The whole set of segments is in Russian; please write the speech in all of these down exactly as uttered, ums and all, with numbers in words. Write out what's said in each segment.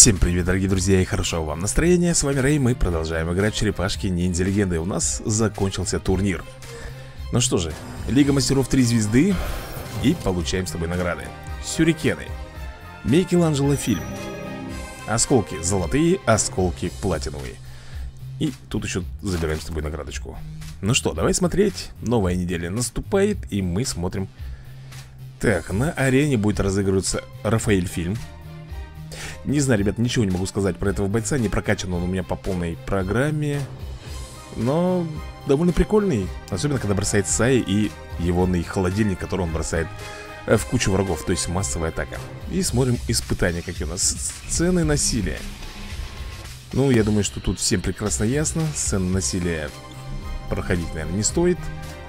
Всем привет, дорогие друзья, и хорошего вам настроения. С вами Рэй, мы продолжаем играть в черепашки ниндзя легенды. У нас закончился турнир. Ну что же, Лига мастеров три звезды. И получаем с тобой награды. Сюрикены, Микеланджело фильм, осколки золотые, осколки платиновые. И тут еще забираем с тобой наградочку. Ну что, давай смотреть. Новая неделя наступает, и мы смотрим. Так, на арене будет разыгрываться Рафаэль фильм. Не знаю, ребят, ничего не могу сказать про этого бойца. Не прокачан он у меня по полной программе. Но довольно прикольный. Особенно, когда бросает Саи и его холодильник, который он бросает в кучу врагов. То есть массовая атака. И смотрим испытания, какие у нас. Сцены насилия. Ну, я думаю, что тут всем прекрасно ясно. Сцены насилия проходить, наверное, не стоит.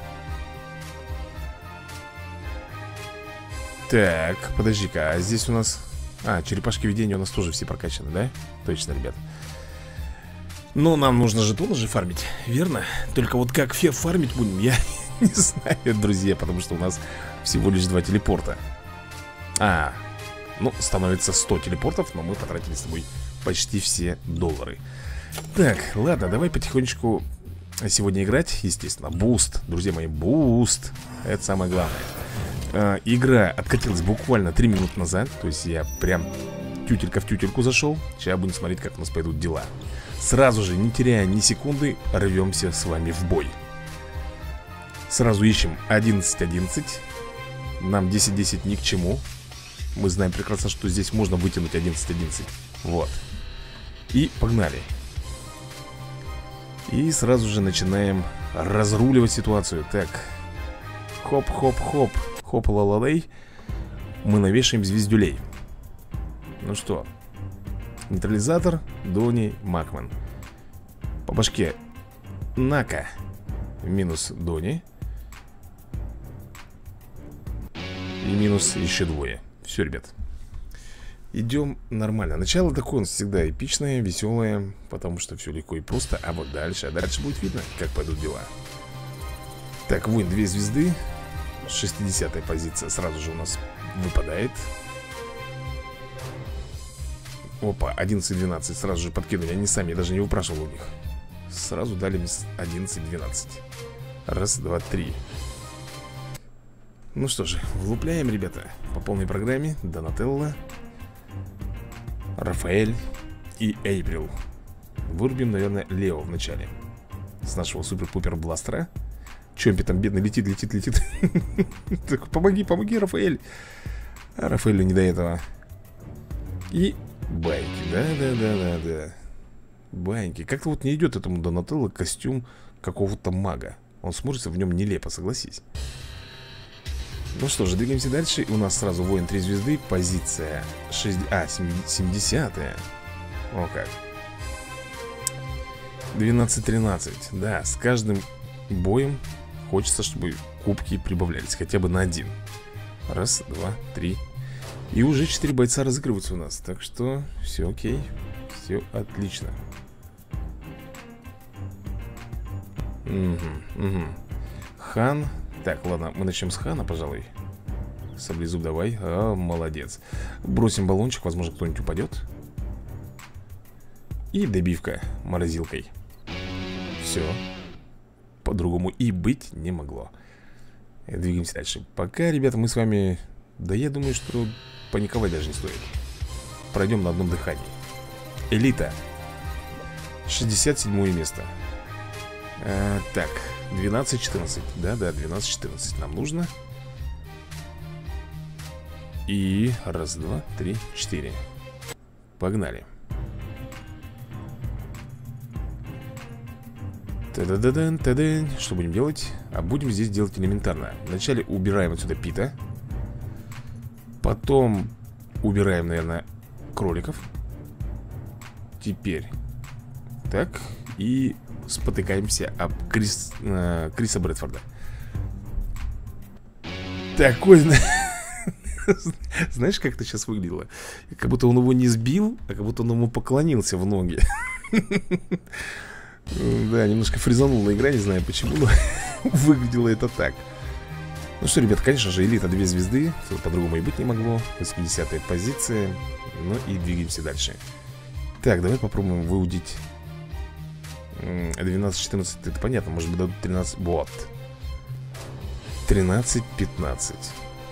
Так, подожди-ка, а здесь у нас... А, черепашки видения у нас тоже все прокачаны, да? Точно, ребят. Но нам нужно жетоны же фармить, верно? Только вот как фармить будем, я не знаю, друзья. Потому что у нас всего лишь два телепорта. А, ну, становится сто телепортов. Но мы потратили с тобой почти все доллары. Так, ладно, давай потихонечку сегодня играть. Естественно, буст, друзья мои, буст. Это самое главное. Uh, игра откатилась буквально три минуты назад. То есть я прям тютелька в тютельку зашел. Сейчас будем смотреть, как у нас пойдут дела. Сразу же, не теряя ни секунды, рвемся с вами в бой. Сразу ищем одиннадцать одиннадцать. Нам десять десять ни к чему. Мы знаем прекрасно, что здесь можно вытянуть одиннадцать одиннадцать. Вот. И погнали. И сразу же начинаем разруливать ситуацию. Так. Хоп-хоп-хоп. Хоп-ла-ла-лей. Мы навешаем звездюлей. Ну что, нейтрализатор, Дони, Макман. По башке Нака. Минус Дони. И минус еще двое. Все, ребят. Идем нормально. Начало такое у нас всегда эпичное, веселое. Потому что все легко и просто. А вот дальше, а дальше будет видно, как пойдут дела. Так, воин, две звезды. шестидесятая позиция сразу же у нас выпадает. Опа, одиннадцать двенадцать сразу же подкинули. Они сами, я даже не выпрашивал у них. Сразу дали мне одиннадцать двенадцать. Раз, два, три. Ну что же, влупляем, ребята. По полной программе. Донателло, Рафаэль и Эйприл. Вырубим, наверное, Лео в начале. С нашего супер-пупер бластера. Чомпи там бедный летит, летит, летит. Так, помоги, помоги, Рафаэль. А Рафаэлю не до этого. И баньки, да-да-да-да-да. Баньки. Как-то вот не идет этому Донателло костюм какого-то мага. Он смотрится в нем нелепо, согласись. Ну что же, двигаемся дальше. У нас сразу воин три звезды. Позиция шесть... А, семидесятая. О как. двенадцать тринадцать. Да, с каждым боем хочется, чтобы кубки прибавлялись хотя бы на один. Раз, два, три. И уже четыре бойца разыгрываются у нас. Так что все окей. Все отлично. Угу, угу. Хан. Так, ладно, мы начнем с Хана, пожалуй. Саблезуб давай. А, молодец. Бросим баллончик, возможно, кто-нибудь упадет. И добивка морозилкой. Все. По-другому и быть не могло. Двигаемся дальше. Пока, ребята, мы с вами... Да я думаю, что паниковать даже не стоит. Пройдем на одном дыхании. Элита. шестьдесят седьмое место. а, Так, двенадцать четырнадцать. Да-да, двенадцать четырнадцать нам нужно. И раз, два, три, четыре. Погнали. Та-да-да-дан, та-дан. Что будем делать? А будем здесь делать элементарно. Вначале убираем отсюда Пита. Потом убираем, наверное, кроликов. Теперь так. И спотыкаемся об Крис, э, Криса Брэдфорда. Такой... Знаешь, как это сейчас выглядело? Как будто он его не сбил, а как будто он ему поклонился в ноги. Да, немножко фризанула игра, не знаю почему, но выглядело это так. Ну что, ребят, конечно же, элита две звезды. По-другому и быть не могло. восьмидесятая позиция. Ну и двигаемся дальше. Так, давай попробуем выудить двенадцать четырнадцать, это понятно, может быть дадут тринадцать. Вот, тринадцать пятнадцать.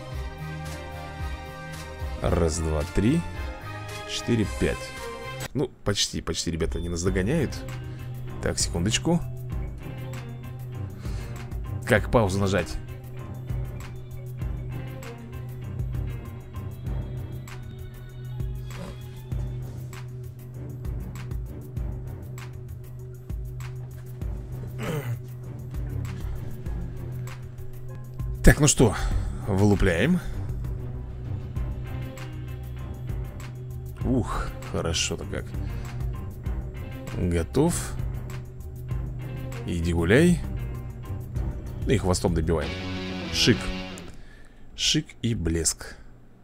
Раз, два, три, четыре, пять. Ну, почти, почти, ребята, они нас догоняют. Так, секундочку. Как паузу нажать? Так, ну что, вылупляем. Ух, хорошо-то как. Готов. Иди гуляй. И хвостом добиваем. Шик. Шик и блеск.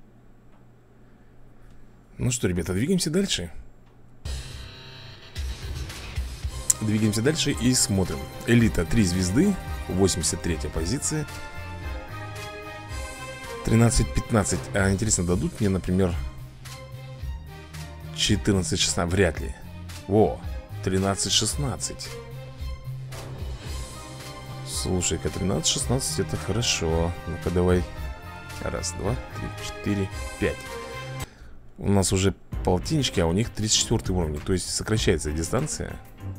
Ну что, ребята, двигаемся дальше. Двигаемся дальше и смотрим. Элита три звезды, восемьдесят третья позиция. тринадцать пятнадцать. А интересно, дадут мне, например, четырнадцать шестнадцать? Вряд ли. О, тринадцать шестнадцать. Слушай-ка, тринадцать шестнадцать это хорошо. Ну-ка давай. Раз, два, три, четыре, пять. У нас уже полтиннички, а у них тридцать четвёртый уровень. То есть сокращается дистанция.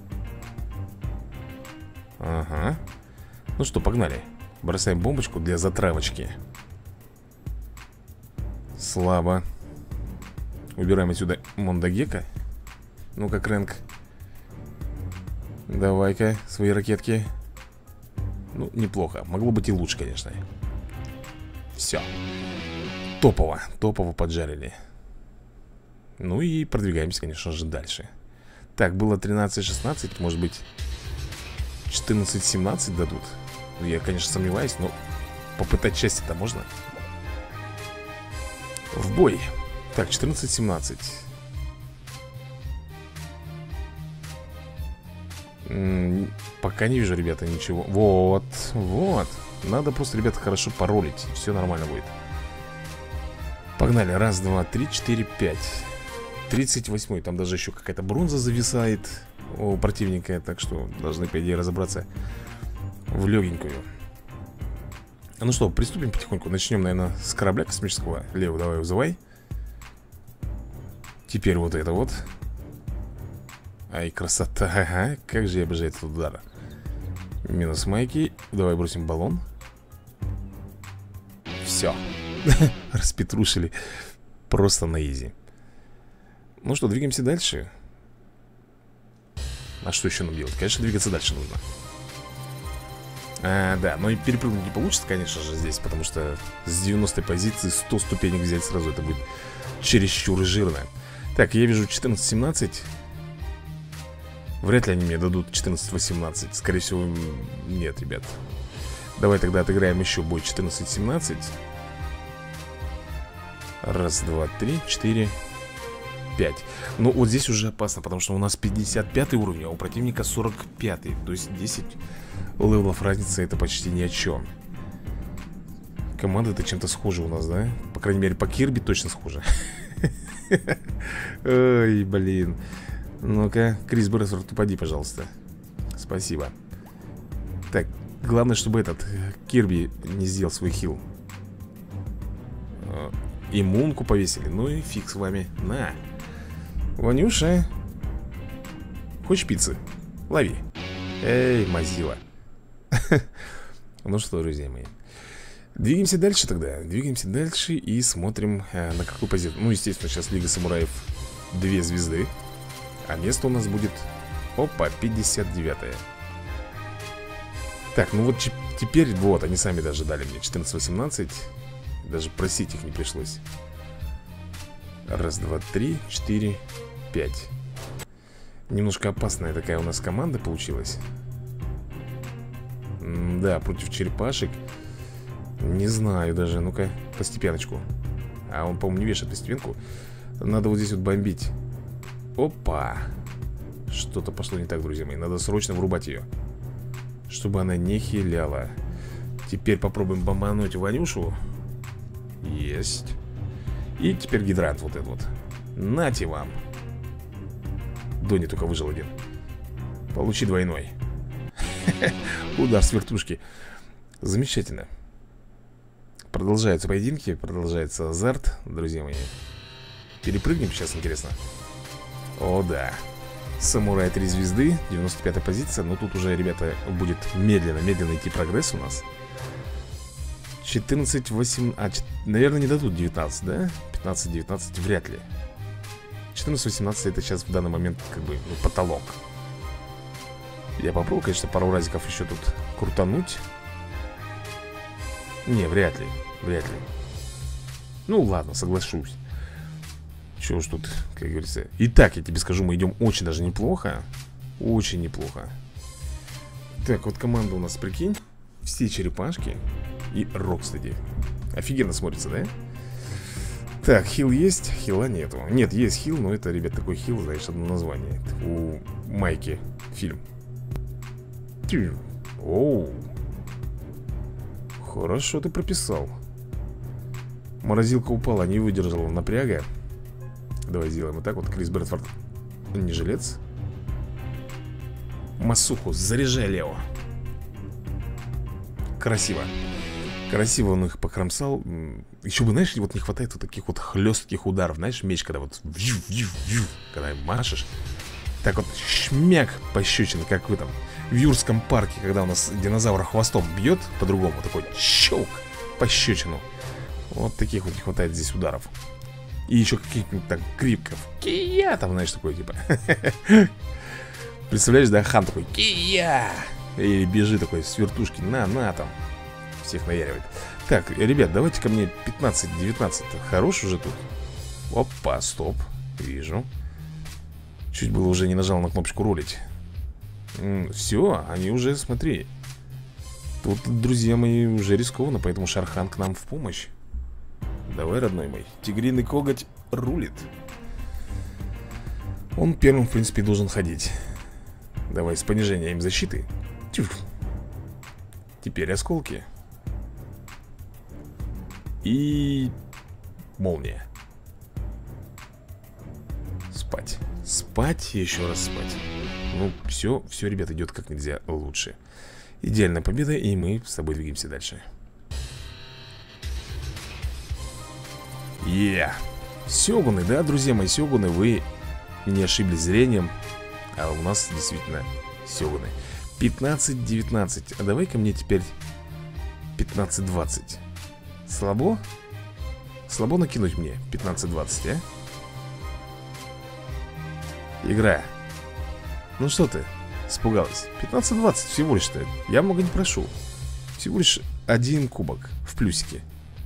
Ага. Ну что, погнали. Бросаем бомбочку для затравочки. Слабо. Убираем отсюда Мондагека. Ну-ка, Крэнк, давай-ка свои ракетки. Ну, неплохо. Могло быть и лучше, конечно. Все. Топово. Топово поджарили. Ну и продвигаемся, конечно же, дальше. Так, было тринадцать шестнадцать. Может быть четырнадцать семнадцать дадут. Ну, я, конечно, сомневаюсь, но попытать счастье-то можно. В бой. Так, четырнадцать семнадцать. М-м, пока не вижу, ребята, ничего. Вот, вот. Надо просто, ребята, хорошо паролить. Все нормально будет. Погнали. Раз, два, три, четыре, пять. тридцать восьмой. Там даже еще какая-то бронза зависает у противника. Так что должны, по идее, разобраться в легенькую. Ну что, приступим потихоньку. Начнем, наверное, с корабля космического. Лео, давай вызывай. Теперь вот это вот. Ай, красота. Ага, как же я обожаю этот удар. Минус майки. Давай бросим баллон. Все. Распетрушили. Просто на изи. Ну что, двигаемся дальше. А что еще нам делать? Конечно, двигаться дальше нужно. А, да, но и перепрыгнуть не получится, конечно же, здесь. Потому что с девяностой позиции сто ступенек взять сразу, это будет чересчур жирно. Так, я вижу четырнадцать семнадцать. Вряд ли они мне дадут четырнадцать восемнадцать. Скорее всего, нет, ребят. Давай тогда отыграем еще бой четырнадцать семнадцать. Раз, два, три, четыре, пять. Ну, вот здесь уже опасно, потому что у нас пятьдесят пятый уровень, а у противника сорок пятый. То есть десять левелов разница, это почти ни о чем. Команда-то чем-то схожа у нас, да? По крайней мере, по Кирби точно схожа. Ой, блин. Ну-ка, Крис Брэсфорд, упади, пожалуйста. Спасибо. Так, главное, чтобы этот Кирби не сделал свой хил. Иммунку повесили. Ну и фиг с вами. На. Ванюша. Хочешь пиццы? Лови. Эй, мазила. Ну что, друзья мои, двигаемся дальше тогда. Двигаемся дальше и смотрим, на какую позицию. Ну, естественно, сейчас Лига Самураев две звезды. А место у нас будет, опа, пятьдесят девятое. Так, ну вот теперь, вот, они сами даже дали мне четырнадцать восемнадцать. Даже просить их не пришлось. Раз, два, три, четыре, пять. Немножко опасная такая у нас команда получилась. М да, против черепашек. Не знаю даже, ну-ка, постепеночку. А он, по-моему, не вешает постепенку. Надо вот здесь вот бомбить. Опа. Что-то пошло не так, друзья мои. Надо срочно врубать ее, чтобы она не хиляла. Теперь попробуем бомбануть Ванюшу. Есть. И теперь гидрант вот этот вот. Нате вам. Дони только выжил один. Получи двойной. Удар с вертушки. Замечательно. Продолжаются поединки, продолжается азарт, друзья мои. Перепрыгнем сейчас, интересно. О, да. Самурай три звезды, девяносто пятая позиция. Но тут уже, ребята, будет медленно-медленно идти прогресс у нас. четырнадцать, восемнадцать, а, наверное, не дадут девятнадцать, да? пятнадцать, девятнадцать, вряд ли. четырнадцать, восемнадцать это сейчас в данный момент как бы, ну, потолок. Я попробую, конечно, пару разиков еще тут крутануть. Не, вряд ли, вряд ли. Ну ладно, соглашусь. Чего уж тут, как говорится. Итак, я тебе скажу, мы идем очень даже неплохо. Очень неплохо. Так, вот команда у нас, прикинь. Все черепашки и Рокстеди. Офигенно смотрится, да? Так, хил есть, хила нету. Нет, есть хил, но это, ребят, такой хил, знаешь, одно название. У Майки фильм. Оу. Хорошо ты прописал. Морозилка упала, не выдержала напряга. Давай сделаем вот так вот. Крис Брэдфорд. Не жилец. Масуху, заряжай, Лео. Красиво. Красиво он их покромсал. Еще бы, знаешь, вот не хватает вот таких вот хлестких ударов. Знаешь, меч, когда вот вью, вью, вью, когда машешь. Так вот шмяк пощечина, как в этом в Юрском парке, когда у нас динозавр хвостом бьет по-другому. Такой щелк, пощечину. Вот таких вот не хватает здесь ударов. И еще каких-нибудь так криков. Кия, там, знаешь, такой типа. Представляешь, да, хан такой кия. И бежит такой с вертушки. На, на, там. Всех наяривает. Так, ребят, давайте ко мне пятнадцать-девятнадцать. Хорош уже тут. Опа, стоп. Вижу. Чуть было уже не нажал на кнопочку ролить. Все, они уже, смотри. Тут, друзья мои, уже рискованно. Поэтому Шархан к нам в помощь. Давай, родной мой. Тигриный коготь рулит. Он первым, в принципе, должен ходить. Давай, с понижением защиты. Тюф. Теперь осколки. И... молния. Спать. Спать и еще раз спать. Ну, все, все, ребят, идет как нельзя лучше. Идеальная победа, и мы с тобой двигаемся дальше. Е yeah. Сёгуны, да, друзья мои, сёгуны. Вы не ошиблись зрением. А у нас действительно сёгуны. Пятнадцать-девятнадцать. А давай-ка мне теперь пятнадцать-двадцать. Слабо? Слабо накинуть мне пятнадцать-двадцать, а? Игра. Ну что ты, испугалась? пятнадцать-двадцать всего лишь-то. Я много не прошу. Всего лишь один кубок в плюсике.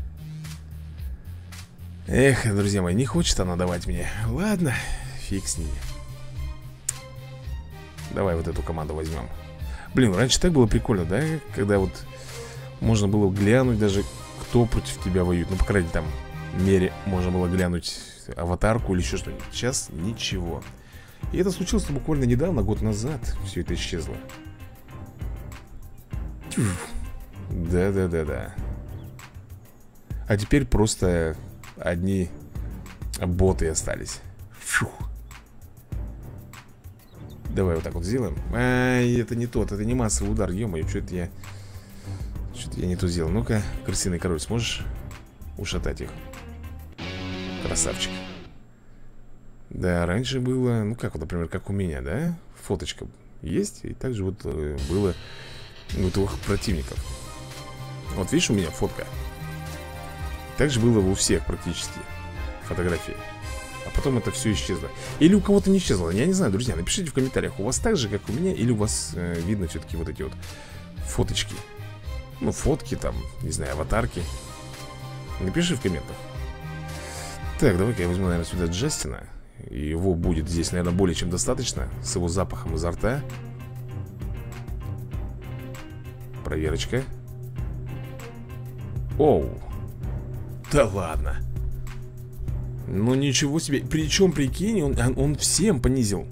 Эх, друзья мои, не хочет она давать мне. Ладно, фиг с ними. Давай вот эту команду возьмем. Блин, раньше так было прикольно, да? Когда вот можно было глянуть даже, кто против тебя воюет. Ну, по крайней там мере можно было глянуть аватарку или еще что-нибудь. Сейчас ничего. И это случилось буквально недавно, год назад. Все это исчезло. Да-да-да-да. А теперь просто одни боты остались. Фух. Давай вот так вот сделаем. Ай, это не тот, это не массовый удар. Ё-моё, что-то я Что-то я не то сделал. Ну-ка, крысиный король, сможешь ушатать их? Красавчик. Да, раньше было, ну как вот, например, как у меня, да? Фоточка есть, и также вот э, было у твоих противников. Вот видишь, у меня фотка. Также было у всех практически фотографии. А потом это все исчезло. Или у кого-то не исчезло, я не знаю, друзья. Напишите в комментариях, у вас так же, как у меня, или у вас э, видно все-таки вот эти вот фоточки. Ну, фотки там, не знаю, аватарки. Напиши в комментах. Так, давай-ка я возьму, наверное, сюда Джастина. Его будет здесь, наверное, более чем достаточно. С его запахом изо рта. Проверочка. Оу. Да ладно. Ну ничего себе. Причем, прикинь, он, он всем понизил.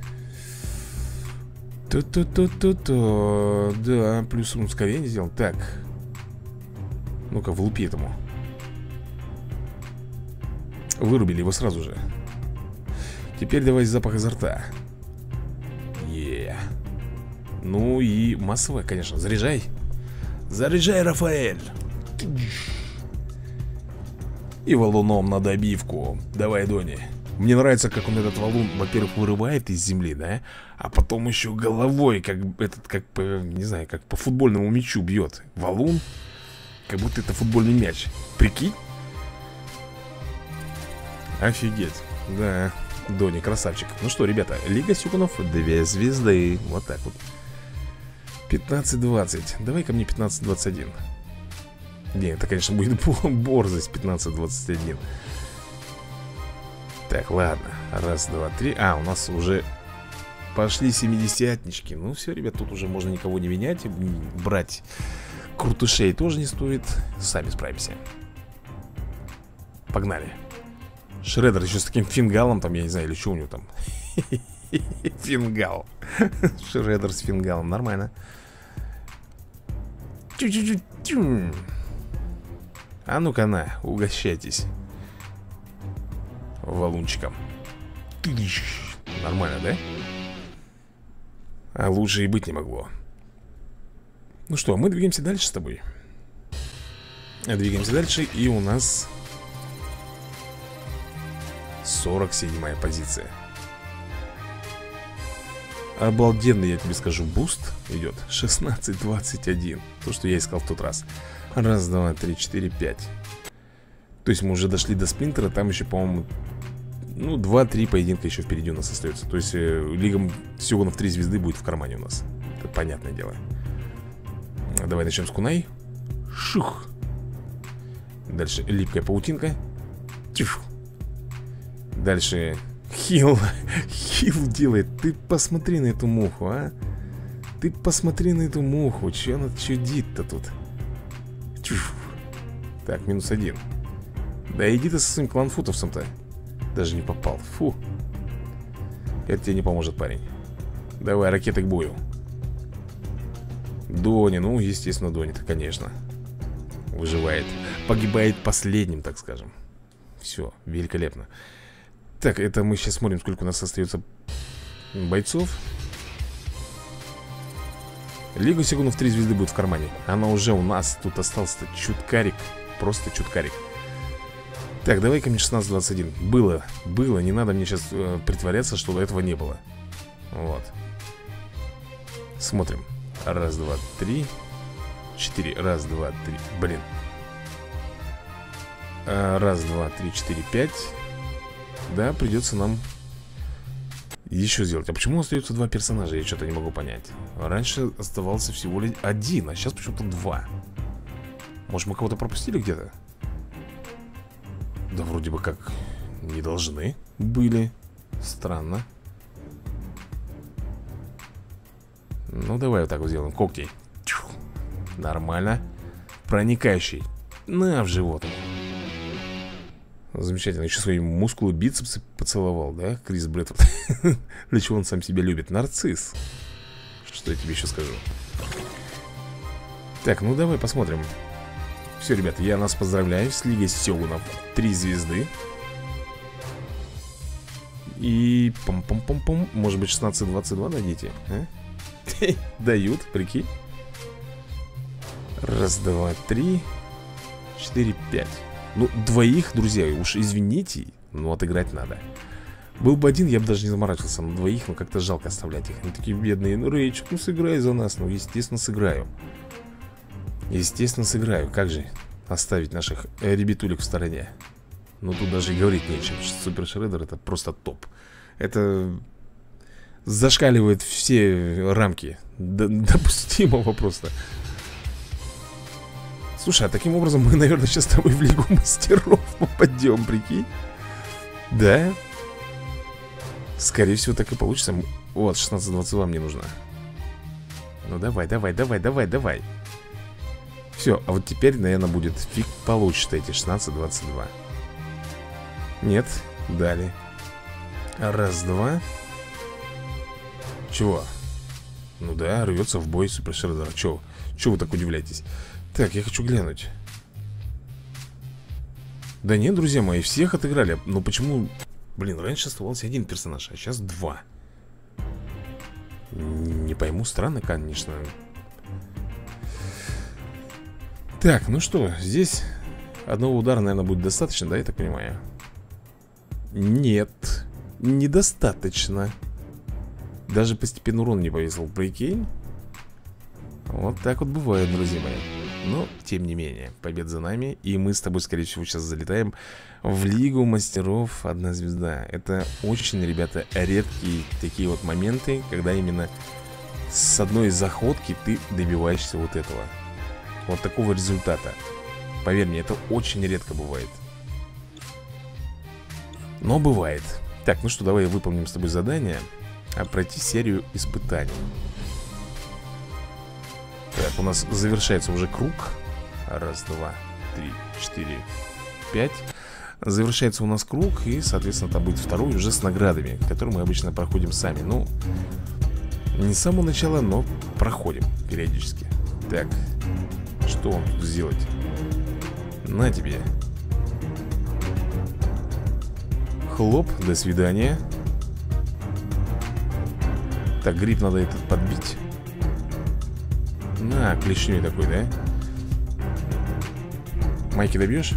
Ту-ту-ту-ту-ту. Да, плюс он ускорение сделал. Так. Ну-ка, влупи этому. Вырубили его сразу же. Теперь давай запах изо рта. Ну и массовая, конечно. Заряжай. Заряжай, Рафаэль. И валуном на добивку. Давай, Дони. Мне нравится, как он этот валун, во-первых, вырывает из земли, да? А потом еще головой, как этот, как по, не знаю, как по футбольному мячу бьет. Валун, как будто это футбольный мяч. Прикинь? Офигеть. Да, Дони, красавчик. Ну что, ребята, Лига Сёгунов, две звезды. Вот так вот. пятнадцать двадцать. Давай ко мне пятнадцать двадцать один. Не, это, конечно, будет борзость. Пятнадцать двадцать один. Так, ладно. Раз, два, три. А, у нас уже пошли семидесятнички. Ну все, ребят, тут уже можно никого не менять. Брать крутышей тоже не стоит. Сами справимся. Погнали. Шреддер еще с таким фингалом там, я не знаю, или что у него там. Фингал. Шреддер с фингалом, нормально. А ну-ка на, угощайтесь валунчиком. Нормально, да? А лучше и быть не могло. Ну что, мы двигаемся дальше с тобой. Двигаемся дальше, и у нас сорок седьмая позиция. Обалденный, я тебе скажу, буст идет. Шестнадцать двадцать один. То, что я искал в тот раз. Раз, два, три, четыре, пять. То есть мы уже дошли до спринтера. Там еще, по-моему, ну, два-три поединка еще впереди у нас остается. То есть э, Лига Сёгунов три звезды будет в кармане у нас. Это понятное дело. Давай начнем с кунай. Шух. Дальше липкая паутинка. Тюх. Дальше хил. Хил делает. Ты посмотри на эту муху, а. Ты посмотри на эту муху. Че она чудит-то тут? Тюх. Так, минус один. Да иди ты со своим кланфутовцем-то. Даже не попал. Фу. Это тебе не поможет, парень. Давай, ракеты к бою. Дони, ну, естественно, Дони-то, конечно. Выживает. Погибает последним, так скажем. Все, великолепно. Так, это мы сейчас смотрим, сколько у нас остается бойцов. Лига Сёгунов три звезды будет в кармане. Она уже у нас. Тут остался чуткарик. Просто чуткарик. Так, давай ко мне шестнадцать двадцать один. Было, было, не надо мне сейчас э, притворяться, что этого не было. Вот. Смотрим. Раз, два, три. Четыре. Раз, два, три. Блин. а, Раз, два, три, четыре, пять. Да, придется нам еще сделать. А почему остается два персонажа? Я что-то не могу понять. Раньше оставался всего лишь один, а сейчас почему-то два. Может, мы кого-то пропустили где-то? Да вроде бы как не должны были. Странно. Ну давай вот так вот сделаем. Когти. Чух. Нормально. Проникающий. На в живот. Замечательно. Еще свои мускулы, бицепсы поцеловал, да? Крис Брэдфорд. Для чего он сам себя любит? Нарцисс. Что я тебе еще скажу? Так, ну давай посмотрим. Все, ребята, я нас поздравляю с Лигой Сёгунов три звезды. И пом-пом-пом-пом. Может быть шестнадцать двадцать два дадите, а? Дают, прикинь. Раз, два, три, четыре, пять. Ну, двоих, друзья, уж извините, но отыграть надо. Был бы один, я бы даже не заморачивался. Но двоих, ну как-то жалко оставлять их. Они такие бедные. Ну, Рейчик, ну сыграй за нас. Ну, естественно, сыграю. Естественно, сыграю. Как же оставить наших э, ребятулек в стороне? Ну, тут даже и говорить нечем. Супер Шреддер — это просто топ. Это зашкаливает все рамки допустимого просто. Слушай, а таким образом мы, наверное, сейчас с тобой в Лигу Мастеров попадем, прикинь. Да? Скорее всего, так и получится. Вот, шестнадцать двадцать два мне нужно. Ну, давай, давай, давай, давай, давай. Все, а вот теперь, наверное, будет фиг получится эти шестнадцать двадцать два. Нет, дали. Раз, два. Чего? Ну да, рвется в бой Супер Шреддер. Чего? Чего вы так удивляетесь? Так, я хочу глянуть. Да нет, друзья мои, всех отыграли. Но почему... Блин, раньше оставался один персонаж, а сейчас два. Не Не пойму, странно, конечно. Так, ну что, здесь одного удара, наверное, будет достаточно, да, я так понимаю? Нет, недостаточно. Даже постепенно урон не повесил, прикинь. Вот так вот бывает, друзья мои. Но, тем не менее, побед за нами. И мы с тобой, скорее всего, сейчас залетаем в Лигу Мастеров одна звезда. Это очень, ребята, редкие такие вот моменты, когда именно с одной заходки ты добиваешься вот этого. Вот такого результата. Поверь мне, это очень редко бывает. Но бывает. Так, ну что, давай выполним с тобой задание. А пройти серию испытаний. Так, у нас завершается уже круг. Раз, два, три, четыре, пять. Завершается у нас круг. И, соответственно, там будет второй уже с наградами, которые мы обычно проходим сами. Ну, не с самого начала, но проходим периодически. Так, что вам тут сделать? На тебе. Хлоп, до свидания. Так, гриб надо этот подбить. На, клешней такой, да? Майки добьешь?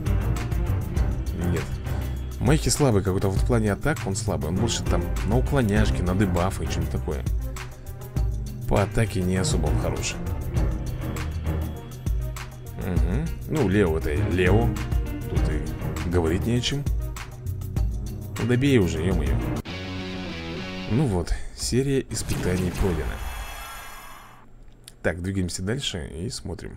Нет. Майки слабый какой-то, вот в плане атак он слабый. Он больше там на уклоняшки, на дебафы и что-нибудь такое. По атаке не особо он хороший. Угу. Ну, Лео это Лео. Тут и говорить не о чем. Ну, добей уже, ё-моё. Ну вот, серия испытаний пройдена. Так, двигаемся дальше и смотрим.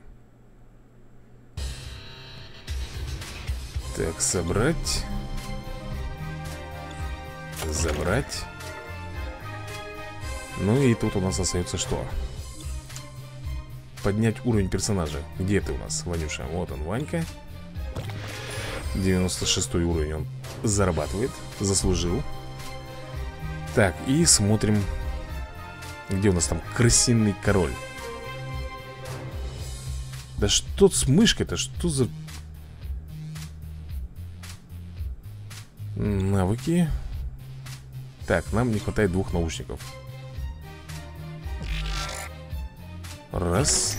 Так, собрать. Забрать. Ну и тут у нас остается что? Поднять уровень персонажа. Где ты у нас, Ванюша? Вот он, Ванька. девяносто шестой уровень он зарабатывает. Заслужил. Так, и смотрим. Где у нас там крысиный король? Да что с мышкой-то? Что за... Навыки. Так, нам не хватает двух наушников. Раз.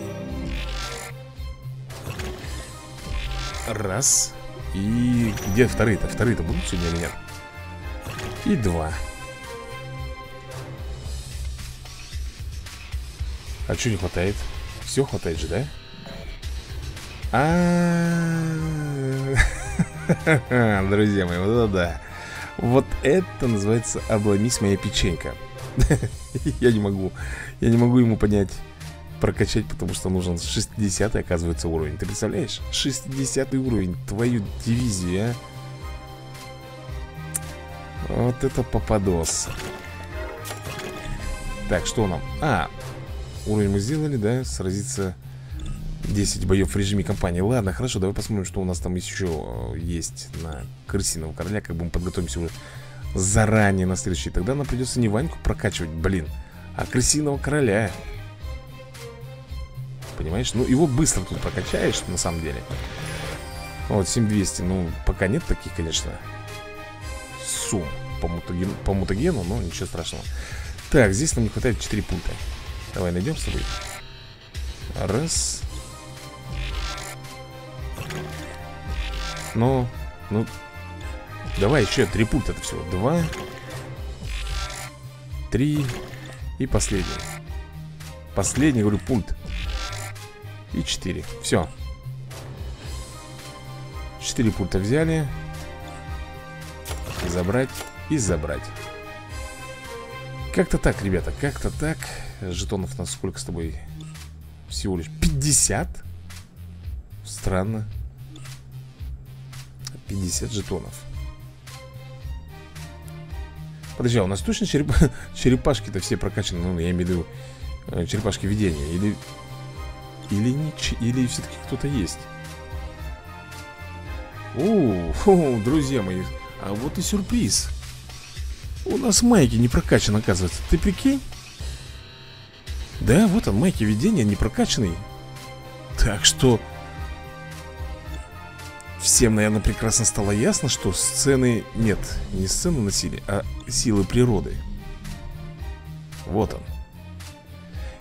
Раз. И где вторые-то? Вторые-то будут сегодня или нет? И два. А что не хватает? Все хватает же, да? А, друзья мои, вот это да. Вот это называется обломись моя печенька. Я не могу. Я не могу ему понять, прокачать, потому что нужен шестидесятый, оказывается, уровень. Ты представляешь? шестидесятый уровень, твою дивизию, а? Вот это попадос. Так, что нам? А, уровень мы сделали, да? Сразиться десять боев в режиме кампании. Ладно, хорошо, давай посмотрим, что у нас там еще есть на крысиного короля. Как бы мы подготовимся уже заранее на следующий. Тогда нам придется не Ваньку прокачивать, блин, а крысиного короля. Понимаешь? Ну, его быстро тут прокачаешь, на самом деле. Вот, семь двести. Ну, пока нет таких, конечно, сумм по, мутаген... по мутагену, но ничего страшного. Так, здесь нам не хватает четыре пункта. Давай найдем с тобой. Раз. Ну, ну, давай еще три пункта это всего. Два. Три. И последний. Последний, говорю, пункт. И четыре. Все. Четыре пункта взяли. Забрать и забрать. Как-то так, ребята, как-то так. Жетонов у нас сколько с тобой? Всего лишь пятьдесят. Странно. пятьдесят жетонов. Подожди, а у нас точно череп... черепашки-то все прокачаны? Ну, я имею в виду э, черепашки видения. Или... Или, не... Или все-таки кто-то есть? О, фу, друзья мои. А вот и сюрприз. У нас майки не прокачан, оказывается. Ты прикинь? Да, вот он, майки видения не прокачанный. Так что всем, наверное, прекрасно стало ясно, что сцены... Нет, не сцены насилия, а силы природы. Вот он.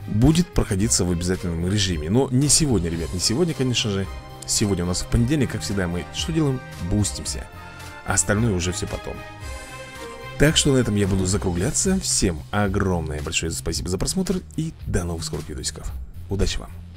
будет проходиться в обязательном режиме. Но не сегодня, ребят, не сегодня, конечно же. Сегодня у нас в понедельник, как всегда, мы что делаем? Бустимся. А остальное уже все потом. Так что на этом я буду закругляться. Всем огромное большое спасибо за просмотр и до новых скорых видосиков. Удачи вам!